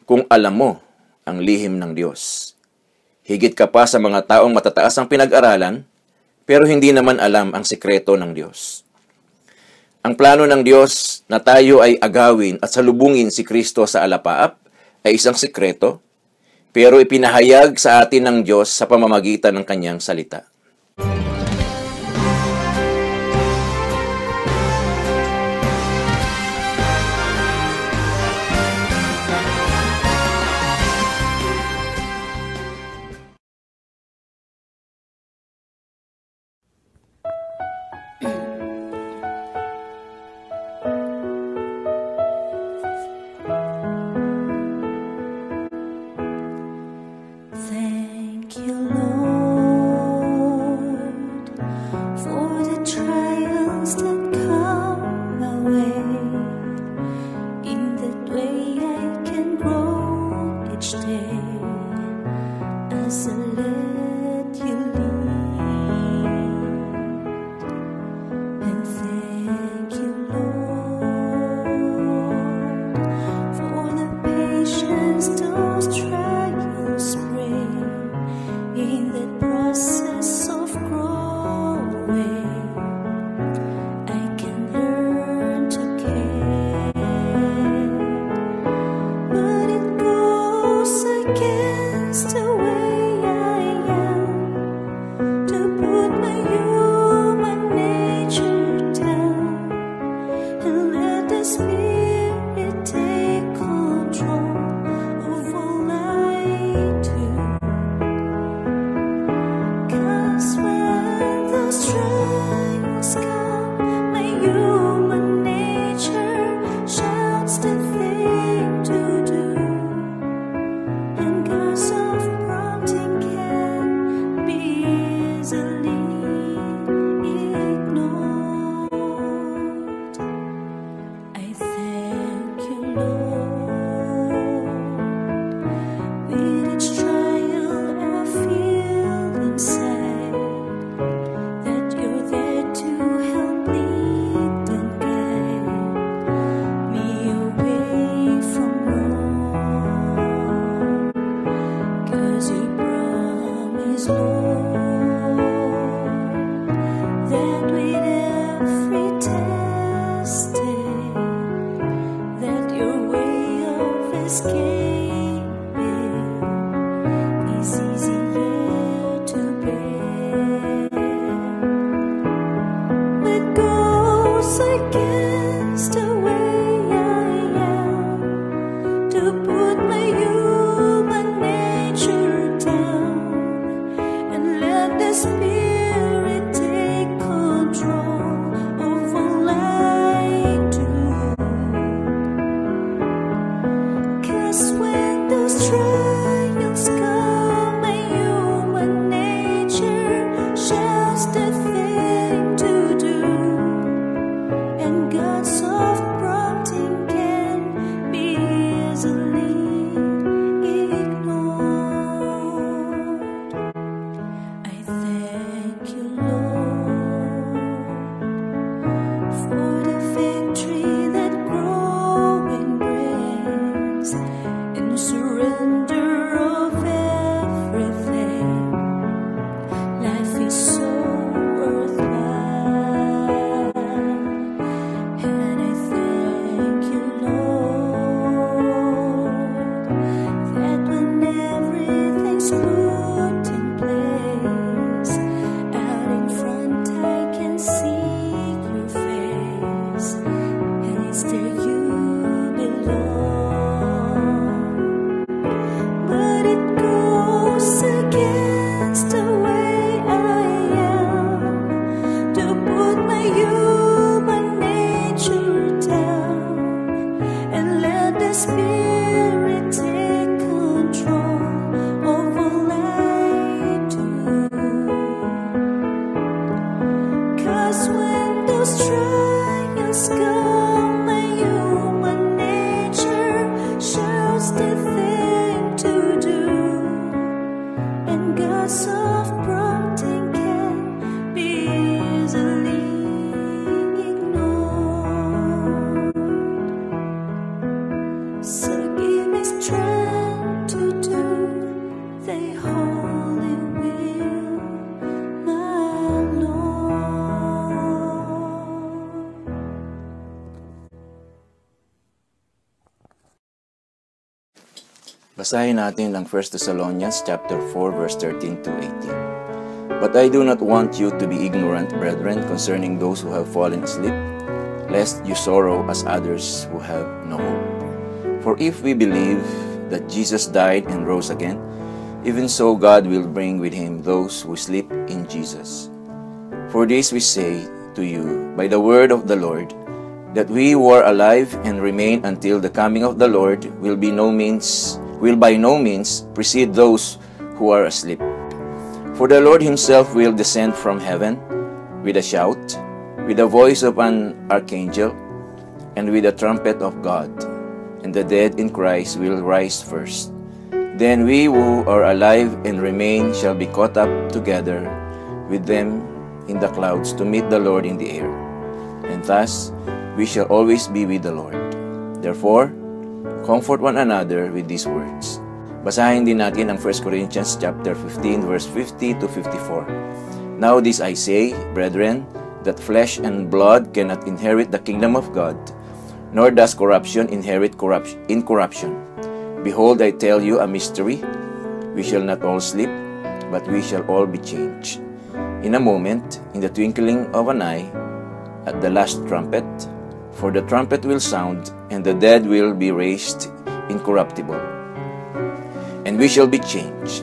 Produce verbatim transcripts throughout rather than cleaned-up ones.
kung alam mo ang lihim ng Diyos. Higit ka pa sa mga taong matataas ang pinag-aralan, pero hindi naman alam ang sikreto ng Diyos. Ang plano ng Diyos na tayo ay agawin at salubungin si Kristo sa alapaap ay isang sikreto, pero ipinahayag sa atin ng Diyos sa pamamagitan ng Kanyang salita. Thank you, Lord, for the trials that come my way. In that way I can grow each day as I let you lead. And thank you, Lord, for the patience those trials bring. In the process of growing, I can learn to care. But it goes against the way I am to put my human nature down and let the Spirit take control of all I do. When those trials come, my human nature shouts the thing to do, and God's soft prompting can be easily ignored. I thank you, Lord, with each trial I feel inside. That with every testing, that your way of escaping is easier to bear. It goes against the way I am to put my human nature down and let the Spirit take control of all I do. 'Cause when those trials come, my human nature shouts the thing to do, and God's soft prompting can be easily ignored. I thank you, Lord, for the victory that growing brings in surrender of everything. Life is so worthwhile, and I thank you, Lord, that when everything's put in place, out in front I can see your face, and it's there you belong. But it goes against the way I am to put my human nature down and let the Spirit take control of all I do. 'Cause when those trials come, my human nature shouts the thing to do, and God's soft prompting can be easily ignored. So give me strength. Basahin natin ang First Thessalonians chapter four verse thirteen to eighteen. But I do not want you to be ignorant, brethren, concerning those who have fallen asleep, lest you sorrow as others who have no hope. For if we believe that Jesus died and rose again, even so God will bring with him those who sleep in Jesus. For this we say to you by the word of the Lord, that we who are alive and remain until the coming of the Lord will be no means will by no means precede those who are asleep. For the Lord himself will descend from heaven with a shout, with the voice of an archangel, and with the trumpet of God, and the dead in Christ will rise first. Then we who are alive and remain shall be caught up together with them in the clouds to meet the Lord in the air, and thus we shall always be with the Lord. Therefore, comfort one another with these words. Basahin din natin ang First Corinthians chapter fifteen verse fifty to fifty-four. Now this I say, brethren, that flesh and blood cannot inherit the kingdom of God, nor does corruption inherit corruption, incorruption. Behold, I tell you a mystery. We shall not all sleep, but we shall all be changed. In a moment, in the twinkling of an eye, at the last trumpet, for the trumpet will sound, and the dead will be raised incorruptible, and we shall be changed.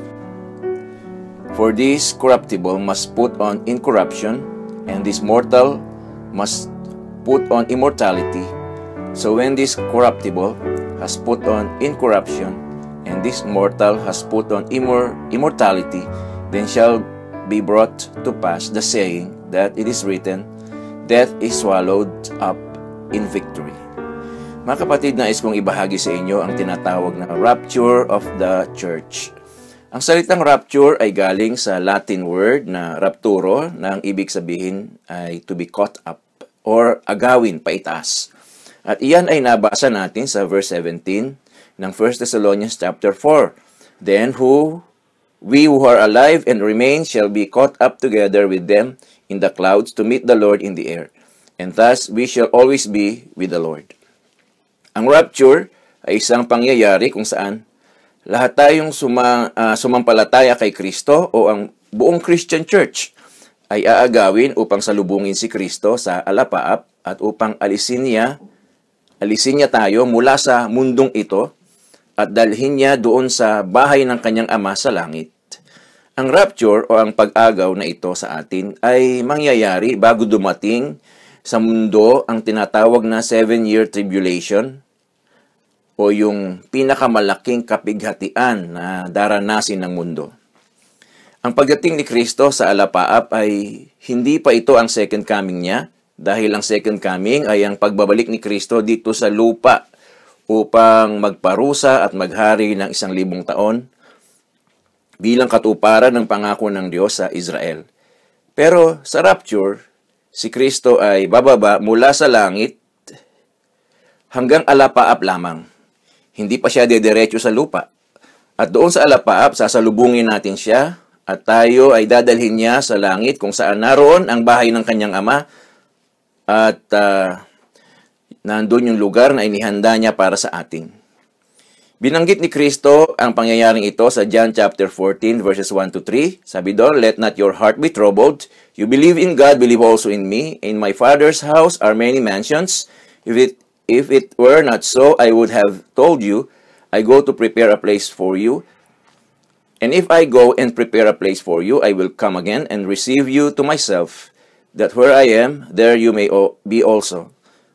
For this corruptible must put on incorruption, and this mortal must put on immortality. So when this corruptible has put on incorruption, and this mortal has put on immor- immortality, then shall be brought to pass the saying that it is written, death is swallowed up in victory. Mga kapatid, nais kong ibahagi sa inyo ang tinatawag na rapture of the church. Ang salitang rapture ay galing sa Latin word na rapturo, na ang ibig sabihin ay to be caught up or agawin, paitaas. At iyan ay nabasa natin sa verse seventeen ng First Thessalonians chapter four. Then who we who are alive and remain shall be caught up together with them in the clouds to meet the Lord in the air. And thus we shall always be with the Lord. Ang rapture ay isang pangyayari kung saan lahat tayong suma, uh, sumampalataya kay Kristo o ang buong Christian Church ay aagawin upang salubungin si Kristo sa alapaap at upang alisin niya, alisin niya tayo mula sa mundong ito at dalhin niya doon sa bahay ng kanyang Ama sa langit. Ang rapture o ang pag-agaw na ito sa atin ay mangyayari bago dumating sa mundo ang tinatawag na seven-year tribulation o yung pinakamalaking kapighatian na daranasin ng mundo. Ang pagdating ni Kristo sa alapaap ay hindi pa ito ang second coming niya, dahil ang second coming ay ang pagbabalik ni Kristo dito sa lupa upang magparusa at maghari ng isang libong taon bilang katuparan ng pangako ng Diyos sa Israel. Pero sa rapture, si Kristo ay bababa mula sa langit hanggang alapaap lamang. Hindi pa siya dediretso sa lupa. At doon sa alapaap, sasalubungin natin siya at tayo ay dadalhin niya sa langit kung saan naroon ang bahay ng kanyang Ama at uh, nandun yung lugar na inihanda niya para sa atin. Binanggit ni Kristo ang pangyayaring ito sa John chapter fourteen verses one to three. Sabi doon, let not your heart be troubled. You believe in God, believe also in me. In my Father's house are many mansions. If it if it were not so, I would have told you, I go to prepare a place for you. And if I go and prepare a place for you, I will come again and receive you to myself, that where I am, there you may be also.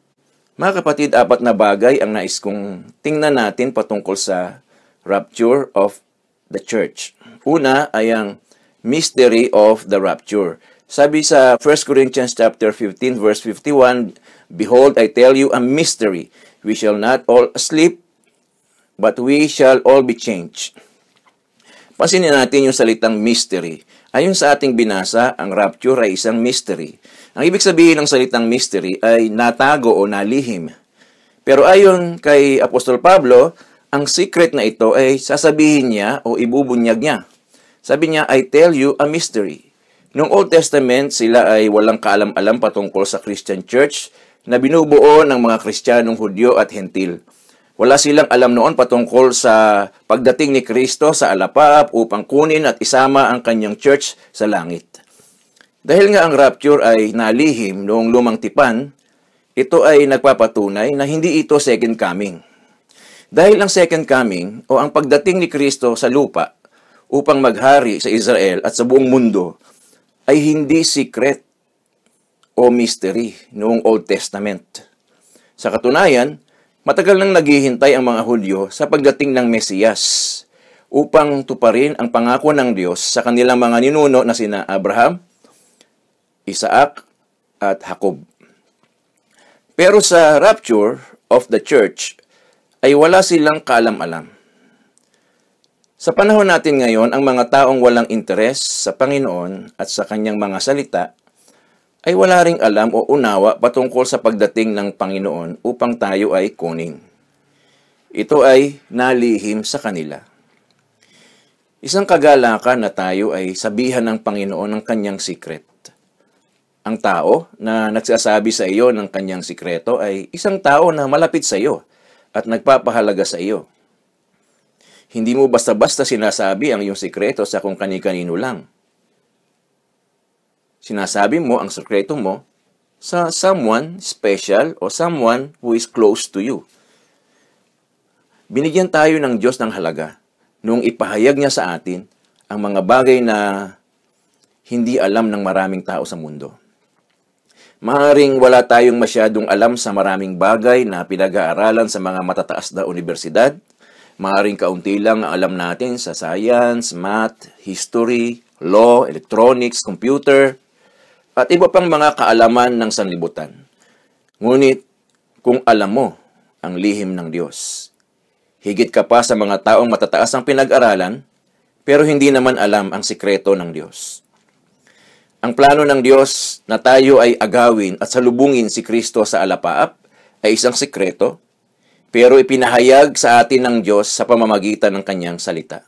Mga kapatid, apat na bagay ang nais kong tingnan natin patungkol sa rapture of the church. Una ay ang mystery of the rapture. Sabi sa First Corinthians chapter fifteen verse fifty-one, behold, I tell you a mystery. We shall not all sleep, but we shall all be changed. Pansinin natin yung salitang mystery. Ayon sa ating binasa, ang rapture ay isang mystery. Ang ibig sabihin ng salitang mystery ay natago o nalihim. Pero ayon kay Apostol Pablo, ang secret na ito ay sasabihin niya o ibubunyag niya. Sabi niya, I tell you a mystery. Noong Old Testament, sila ay walang kaalam-alam patungkol sa Christian Church na binubuo ng mga Kristiyanong Hudyo at Hentil. Wala silang alam noon patungkol sa pagdating ni Kristo sa alapaap upang kunin at isama ang kanyang church sa langit. Dahil nga ang rapture ay nalihim noong lumang tipan, ito ay nagpapatunay na hindi ito second coming. Dahil ang second coming o ang pagdating ni Kristo sa lupa upang maghari sa Israel at sa buong mundo ay hindi secret o mystery noong Old Testament. Sa katunayan, matagal nang naghihintay ang mga Hudyo sa pagdating ng Mesiyas upang tuparin ang pangako ng Diyos sa kanilang mga ninuno na sina Abraham, Isaac, at Jacob. Pero sa rapture of the church ay wala silang kaalam-alam. Sa panahon natin ngayon, ang mga taong walang interes sa Panginoon at sa kanyang mga salita ay wala ring alam o unawa patungkol sa pagdating ng Panginoon upang tayo ay kunin. Ito ay nalihim sa kanila. Isang kagalakan na tayo ay sabihan ng Panginoon ng kanyang secret. Ang tao na nagsasabi sa iyo ng kanyang sikreto ay isang tao na malapit sa iyo at nagpapahalaga sa iyo. Hindi mo basta-basta sinasabi ang iyong sikreto sa kung kani-kanino lang. Sinasabi mo ang sikreto mo sa someone special o someone who is close to you. Binigyan tayo ng Diyos ng halaga nung ipahayag niya sa atin ang mga bagay na hindi alam ng maraming tao sa mundo. Maaaring wala tayong masyadong alam sa maraming bagay na pinag-aaralan sa mga matataas na universidad. Maaaring kaunti lang ang alam natin sa science, math, history, law, electronics, computer, at iba pang mga kaalaman ng sanlibutan. Ngunit, kung alam mo ang lihim ng Diyos, higit ka pa sa mga taong matataas ang pinag-aralan, pero hindi naman alam ang sikreto ng Diyos. Ang plano ng Diyos na tayo ay agawin at salubungin si Kristo sa alapaap ay isang sikreto, pero ipinahayag sa atin ng Diyos sa pamamagitan ng kanyang salita.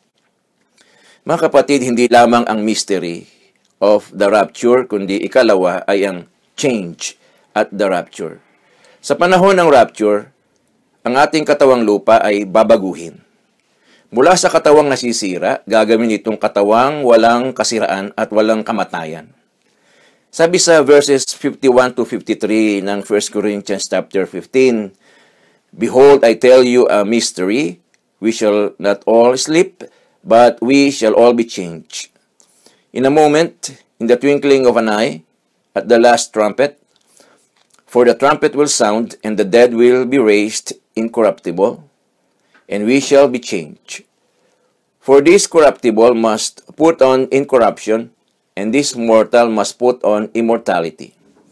Mga kapatid, hindi lamang ang mystery of the rapture, kundi ikalawa ay ang change at the rapture. Sa panahon ng rapture, ang ating katawang lupa ay babaguhin. Mula sa katawang nasisira, gagawin itong katawang walang kasiraan at walang kamatayan. Sabi sa verses fifty-one to fifty-three ng First Corinthians chapter fifteen, "Behold, I tell you a mystery, we shall not all sleep, but we shall all be changed. In a moment, in the twinkling of an eye, at the last trumpet, for the trumpet will sound, and the dead will be raised incorruptible, and we shall be changed. For this corruptible must put on incorruption, and this mortal must put on immortality."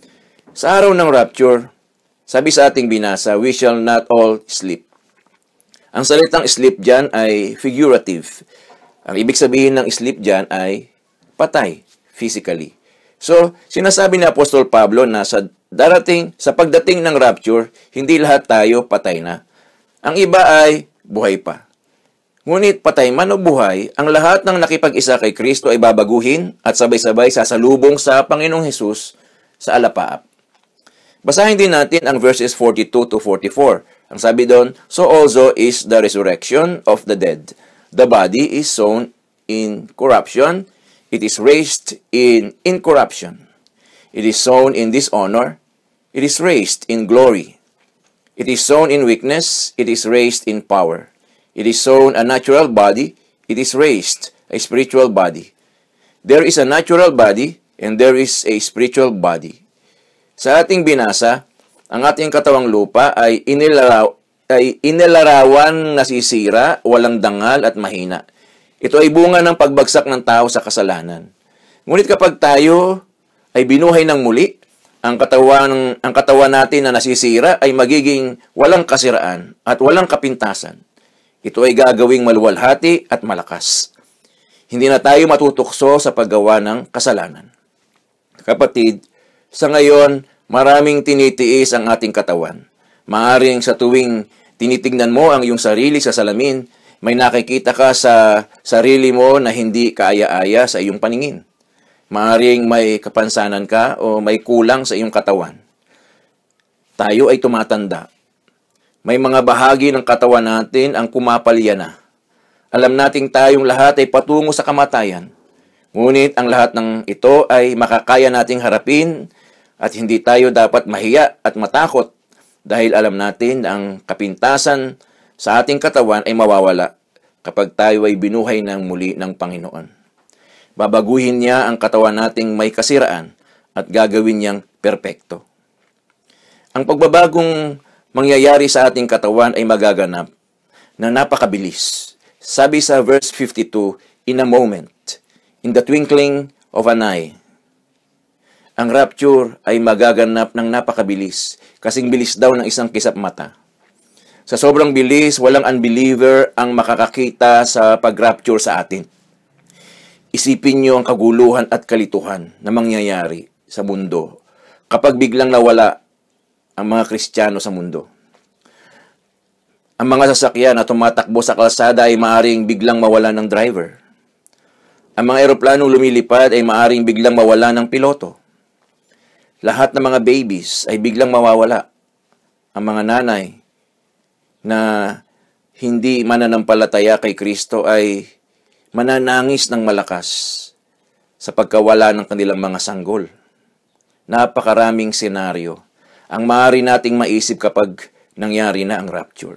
Sa araw ng rapture, sabi sa ating binasa, we shall not all sleep. Ang salitang sleep dyan ay figurative. Ang ibig sabihin ng sleep dyan ay patay, physically. So, sinasabi ni Apostol Pablo na sa darating, sa pagdating ng rapture, hindi lahat tayo patay na. Ang iba ay buhay pa. Ngunit patay man o buhay, ang lahat ng nakipag-isa kay Kristo ay babaguhin at sabay-sabay sasalubong sa Panginoong Hesus sa alapaap. Basahin din natin ang verses forty-two to forty-four. Ang sabi doon, "So also is the resurrection of the dead. The body is sown in corruption, it is raised in incorruption. It is sown in dishonor, it is raised in glory. It is sown in weakness, it is raised in power. It is sown a natural body, it is raised a spiritual body. There is a natural body, and there is a spiritual body." Sa ating binasa, ang ating katawang lupa ay inilaraw, ay inilarawan nasisira, walang dangal at mahina. Ito ay bunga ng pagbagsak ng tao sa kasalanan. Ngunit kapag tayo ay binuhay ng muli, ang katawan, ang katawan natin na nasisira ay magiging walang kasiraan at walang kapintasan. Ito ay gagawing maluwalhati at malakas. Hindi na tayo matutukso sa paggawa ng kasalanan. Kapatid, sa ngayon, maraming tinitiis ang ating katawan. Maaring sa tuwing tinitingnan mo ang iyong sarili sa salamin, may nakikita ka sa sarili mo na hindi kaaya-aya sa iyong paningin. Maaring may kapansanan ka o may kulang sa iyong katawan. Tayo ay tumatanda. May mga bahagi ng katawan natin ang kumapalya na. Alam nating tayong lahat ay patungo sa kamatayan. Ngunit ang lahat ng ito ay makakaya nating harapin at hindi tayo dapat mahiya at matakot dahil alam natin na ang kapintasan sa ating katawan ay mawawala kapag tayo ay binuhay ng muli ng Panginoon. Babaguhin niya ang katawan nating may kasiraan at gagawin niyang perpekto. Ang pagbabagong mangyayari sa ating katawan ay magaganap na napakabilis. Sabi sa verse fifty-two, in a moment, in the twinkling of an eye. Ang rapture ay magaganap ng napakabilis, kasing bilis daw ng isang kisap mata. Sa sobrang bilis, walang unbeliever ang makakakita sa pag-rapture sa atin. Isipin niyo ang kaguluhan at kalituhan na mangyayari sa mundo kapag biglang nawala ang mga Kristiyano sa mundo. Ang mga sasakyan na tumatakbo sa kalsada ay maaring biglang mawala ng driver. Ang mga eroplanong lumilipad ay maaring biglang mawala ng piloto. Lahat ng mga babies ay biglang mawawala. Ang mga nanay na hindi mananampalataya kay Kristo ay mananangis ng malakas sa pagkawala ng kanilang mga sanggol. Napakaraming senaryo ang maaari nating maisip kapag nangyari na ang rapture.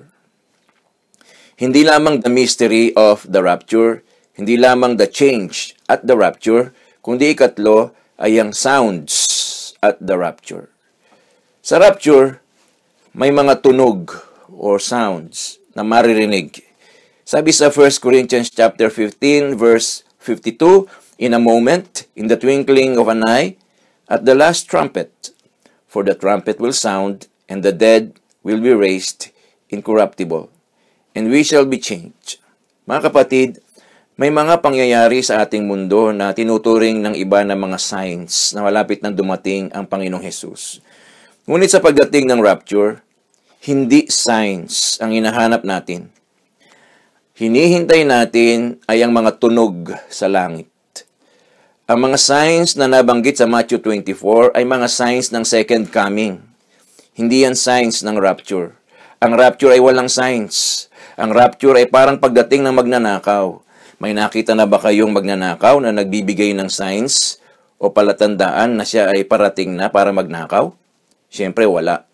Hindi lamang the mystery of the rapture, hindi lamang the change at the rapture, kundi ikatlo ay ang sounds at the rapture. Sa rapture, may mga tunog or sounds na maririnig. Sabi sa First Corinthians chapter fifteen verse fifty-two, in a moment, in the twinkling of an eye, at the last trumpet, for the trumpet will sound, and the dead will be raised incorruptible, and we shall be changed. Mga kapatid, may mga pangyayari sa ating mundo na tinuturing ng iba ng mga signs na malapit nang dumating ang Panginoong Hesus. Ngunit sa pagdating ng rapture, hindi signs ang hinahanap natin. Hinihintay natin ay ang mga tunog sa langit. Ang mga signs na nabanggit sa Matthew twenty-four ay mga signs ng second coming. Hindi yan signs ng rapture. Ang rapture ay walang signs. Ang rapture ay parang pagdating ng magnanakaw. May nakita na ba kayong magnanakaw na nagbibigay ng signs o palatandaan na siya ay parating na para magnakaw? Siyempre wala.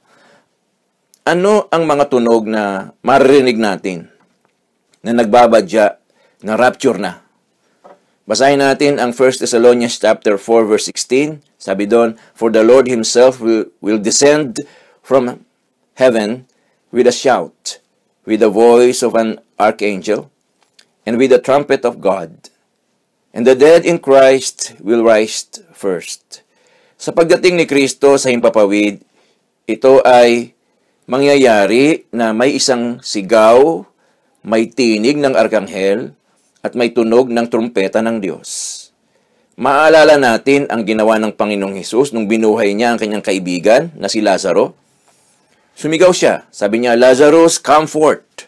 Ano ang mga tunog na maririnig natin na nagbabadya na rapture na? Basahin natin ang First Thessalonians chapter four verse sixteen. Sabi doon, for the Lord himself will, will descend from heaven with a shout, with the voice of an archangel, and with the trumpet of God. And the dead in Christ will rise first. Sa pagdating ni Kristo sa himpapawid, ito ay mangyayari na may isang sigaw, may tinig ng arkanghel, at may tunog ng trumpeta ng Diyos. Maalala natin ang ginawa ng Panginoong Hesus nung binuhay niya ang kanyang kaibigan na si Lazaro. Sumigaw siya. Sabi niya, Lazarus, come forth.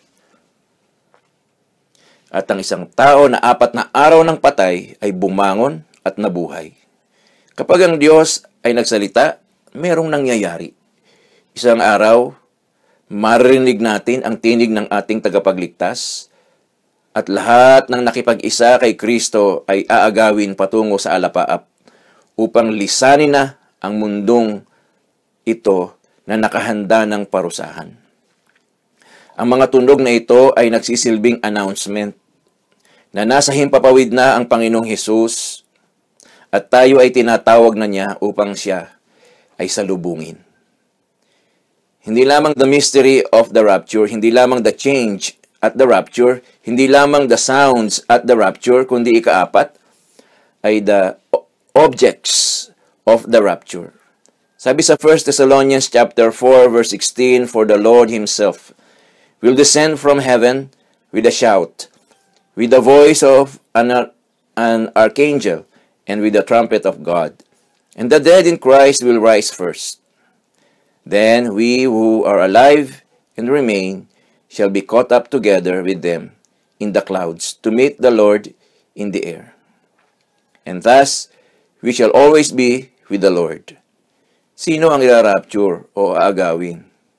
At ang isang tao na apat na araw ng patay ay bumangon at nabuhay. Kapag ang Diyos ay nagsalita, merong nangyayari. Isang araw, maririnig natin ang tinig ng ating tagapagligtas, at lahat ng nakipag-isa kay Kristo ay aagawin patungo sa alapaap upang lisanin na ang mundong ito na nakahanda ng parusahan. Ang mga tunog na ito ay nagsisilbing announcement na nasa himpapawid na ang Panginoong Hesus at tayo ay tinatawag na niya upang siya ay salubungin. Hindi lamang the mystery of the rapture, hindi lamang the change at the rapture, hindi lamang the sounds at the rapture, kundi ikaapat ay the objects of the rapture. Sabi sa First Thessalonians chapter four verse sixteen, for the Lord himself will descend from heaven with a shout, with the voice of an, an archangel, and with the trumpet of God. And the dead in Christ will rise first. Then we who are alive and remain shall be caught up together with them in the clouds to meet the Lord in the air. And thus, we shall always be with the Lord. Sino ang ira-rapture o aagawin?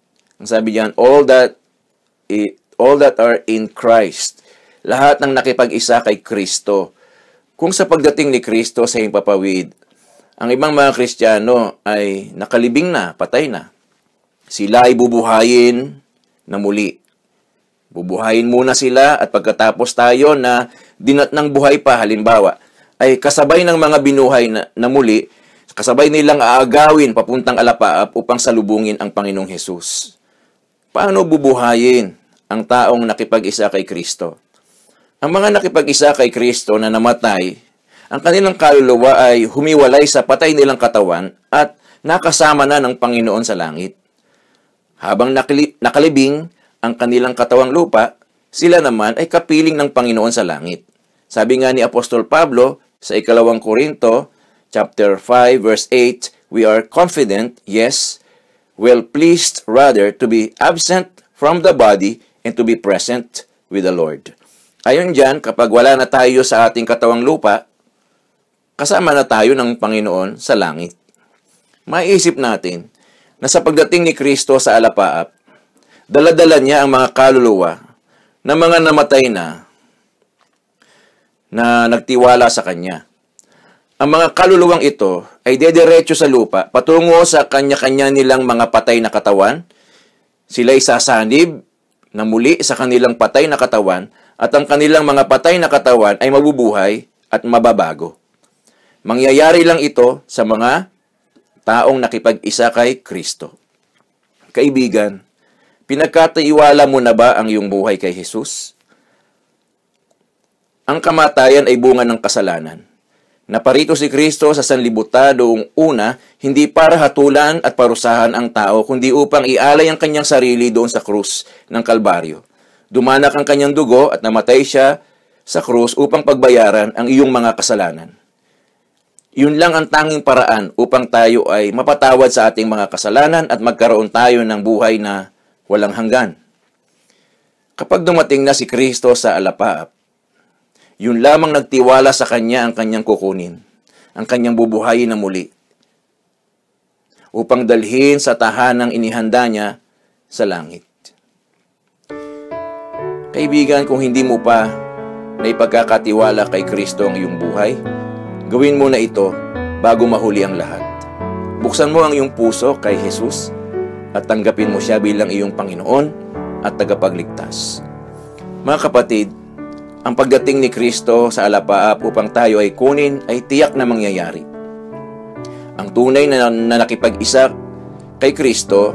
Ang sabi diyan, all that i- all that are in Christ. Lahat ng nakipag-isa kay Kristo. Kung sa pagdating ni Kristo sa himpapawid, ang ibang mga Kristiyano ay nakalibing na, patay na. Sila ay bubuhayin na muli. Bubuhayin muna sila at pagkatapos tayo na dinat ng buhay pa, halimbawa, ay kasabay ng mga binuhay na, na muli, kasabay nilang aagawin papuntang alapaap upang salubungin ang Panginoong Hesus. Paano bubuhayin ang taong nakipag-isa kay Kristo? Ang mga nakipag-isa kay Kristo na namatay, ang kanilang kaluluwa ay humiwalay sa patay nilang katawan at nakasama na ng Panginoon sa langit. Habang nakali- nakalibing ang kanilang katawang lupa, sila naman ay kapiling ng Panginoon sa langit. Sabi nga ni Apostol Pablo sa ikalawang Korinto, chapter five, verse eight, we are confident, yes, well pleased rather to be absent from the body and to be present with the Lord. Ayon dyan, kapag wala na tayo sa ating katawang lupa, kasama na tayo ng Panginoon sa langit. Maiisip natin na sa pagdating ni Kristo sa alapaap, dala-dala niya ang mga kaluluwa ng mga namatay na na nagtiwala sa Kanya. Ang mga kaluluwang ito ay dediretso sa lupa patungo sa kanya-kanya nilang mga patay na katawan. Sila'y sasanib na muli sa kanilang patay na katawan at ang kanilang mga patay na katawan ay mabubuhay at mababago. Mangyayari lang ito sa mga taong nakipag-isa kay Kristo. Kaibigan, pinagkatiwala mo na ba ang iyong buhay kay Jesus? Ang kamatayan ay bunga ng kasalanan. Naparito si Kristo sa sanlibutan noong una, hindi para hatulan at parusahan ang tao, kundi upang ialay ang kanyang sarili doon sa krus ng Kalbaryo. Dumanak ang kanyang dugo at namatay siya sa krus upang pagbayaran ang iyong mga kasalanan. Yun lang ang tanging paraan upang tayo ay mapatawad sa ating mga kasalanan at magkaroon tayo ng buhay na walang hanggan. Kapag dumating na si Kristo sa alapaap, yun lamang nagtiwala sa Kanya ang Kanyang kukunin, ang Kanyang bubuhayin na muli, upang dalhin sa tahanang inihanda niya sa langit. Kaibigan, kung hindi mo pa na ipagkakatiwala kay Kristo ang iyong buhay, gawin mo na ito bago mahuli ang lahat. Buksan mo ang iyong puso kay Jesus at tanggapin mo siya bilang iyong Panginoon at tagapagligtas. Mga kapatid, ang pagdating ni Kristo sa alapaap upang tayo ay kunin ay tiyak na mangyayari. Ang tunay na, na nakipag-isa kay Kristo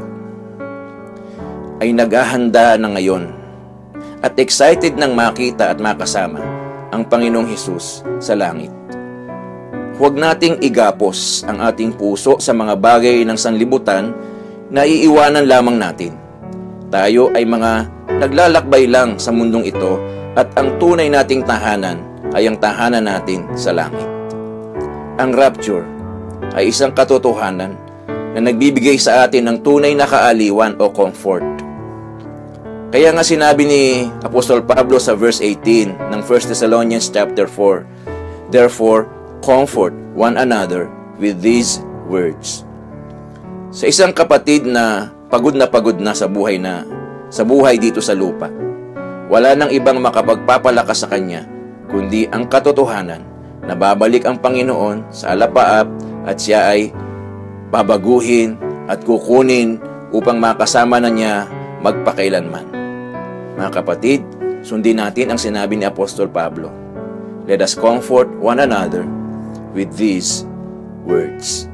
ay naghahanda na ngayon at excited nang makita at makasama ang Panginoong Hesus sa langit. Huwag nating igapos ang ating puso sa mga bagay ng sanlibutan na iiwanan lamang natin. Tayo ay mga naglalakbay lang sa mundong ito at ang tunay nating tahanan ay ang tahanan natin sa langit. Ang rapture ay isang katotohanan na nagbibigay sa atin ng tunay na kaaliwan o comfort. Kaya nga sinabi ni Apostol Pablo sa verse eighteen ng First Thessalonians chapter four, therefore, comfort one another with these words. Sa isang kapatid na pagod na pagod na sa buhay na sa buhay dito sa lupa, wala nang ibang makapagpapalakas sa kanya, kundi ang katotohanan na babalik ang Panginoon sa alapaap at siya ay babaguhin at kukunin upang makasama na niya magpakailanman. Mga kapatid, sundin natin ang sinabi ni Apostol Pablo. Let us comfort one another with these words.